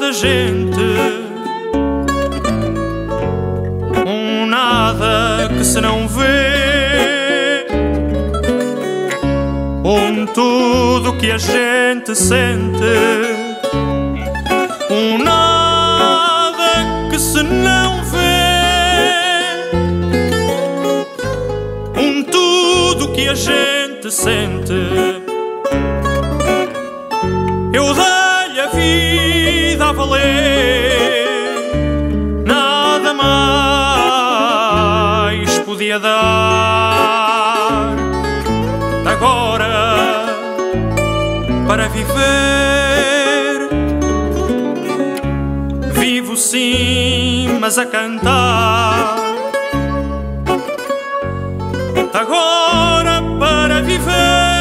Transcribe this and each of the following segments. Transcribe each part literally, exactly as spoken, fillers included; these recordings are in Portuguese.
da gente, um nada que se não vê, um tudo que a gente sente, um nada que se não vê, um tudo que a gente sente. Eu dei-lhe a vida a valer, nada mais podia dar. Agora, para viver, vivo sim, mas a cantar. Agora, para viver,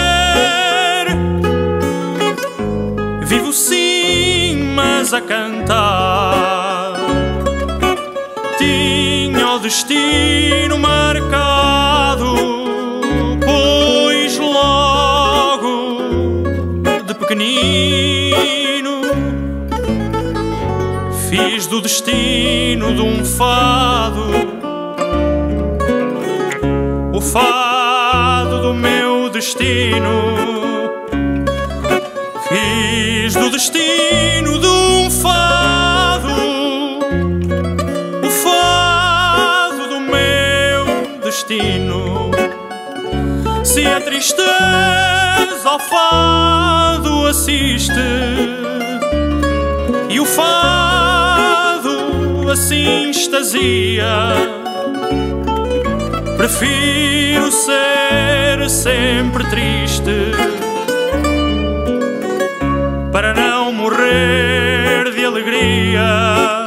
vivo sim, mas a cantar. Tinha o destino marcado, pois logo de pequenino fiz do destino de um fado o fado do meu destino. Fiz do destino de um fado o fado do meu destino. Se a tristeza ao fado assiste e o fado assim extasia, prefiro ser sempre triste para não morrer de alegria.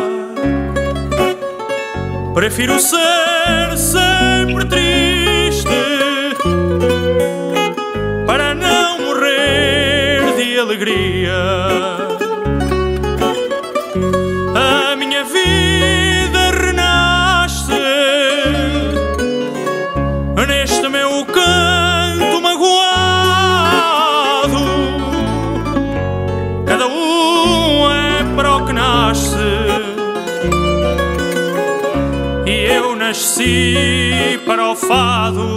Prefiro ser sempre triste para não morrer de alegria. A minha vida renasce neste meu canto magoado. Cada um é para o que nasce e eu nasci para o fado.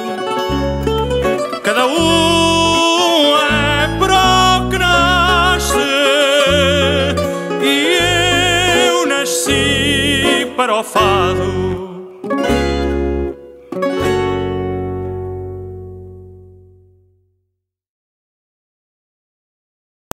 Cada um é para o que nasce e eu nasci para o fado.